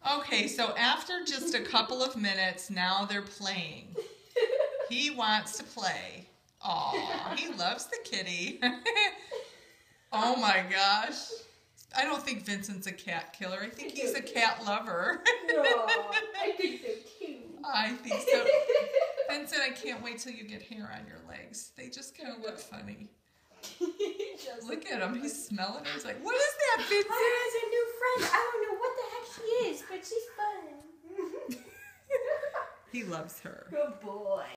Okay, so after just a couple of minutes, now they're playing. He wants to play. Aw, he loves the kitty. Oh my gosh. I don't think Vincent's a cat killer. I think he's a cat lover. No, I think so too. I think so. Vincent, I can't wait till you get hair on your legs. They just kind of look funny. Look at him. He's smelling it. He's like, what is that, Vincent? I has a new friend. I don't know what the heck she is, but she's fun. He loves her. Good boy.